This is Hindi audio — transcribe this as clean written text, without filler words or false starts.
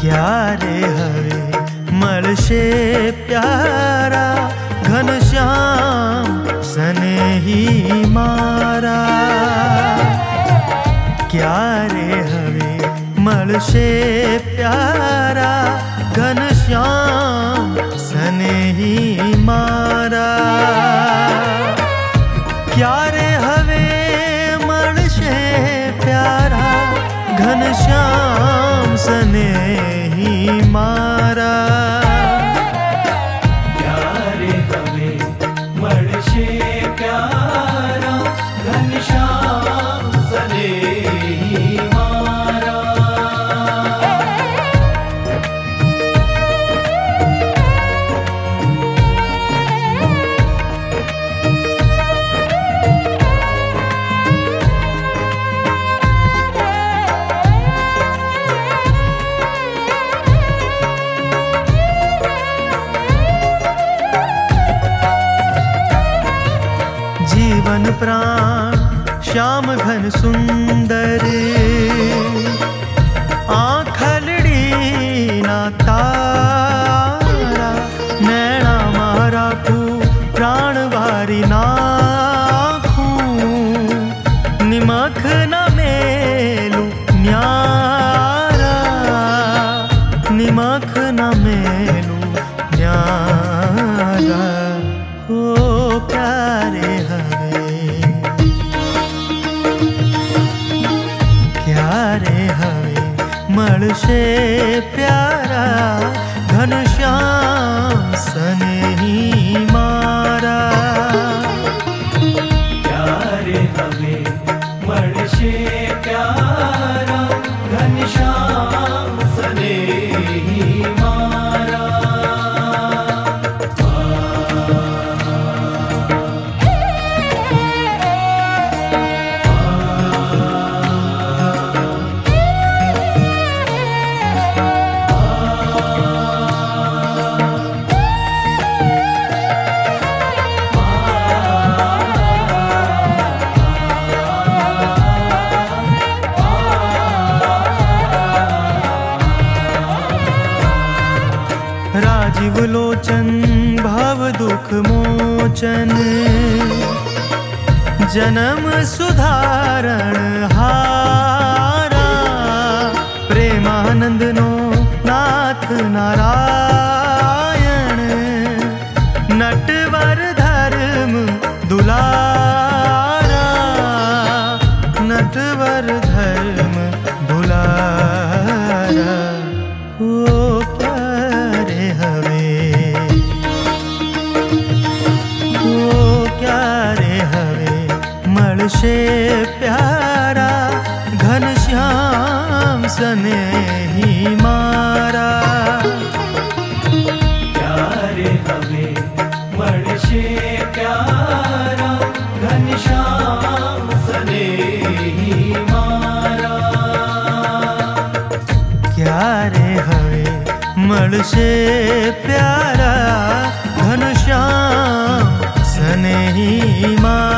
क्या रे हवे मळशे प्यारा घनश्याम सनेही मारा। क्या रे हवे मळशे प्यारा घनश्याम सनेही मारा। क्या रे हवे मळशे प्यारा घनश्याम सनेही मारा। क्या रे हवे मळशे प्यारा घनश्याम सनेही मारा। जीवन प्राण श्याम घन सुंदर आँखलड़ी ना तारा। नैना मारा को प्राण वारी नाखूं निमख न मेलू न्यारा। निमख न मेलू न्यारा। ओ प्यारे हवे क्या रे हवे मळशे प्यारा घनश्याम सनेही मारा। क्या रे हवे मळशे प्यारा घनश्याम सनेही मारा। राजीव लोचन भव दुख मोचन जन्म सुधारण हारा। प्रेमानंद नो नाथ नारायण नटवर धर्म दुलारा। नटवर धर्म दुलारा। ओ प्यारे हवे ओ क्या रे हवे मळशे प्यारा घनश्याम सनेही मारा। क्या रे हवे मळशे प्यारा घनश्याम सनेही मारा। क्या रे हवे मळशे प्यारा घनश्याम सनेही मारा।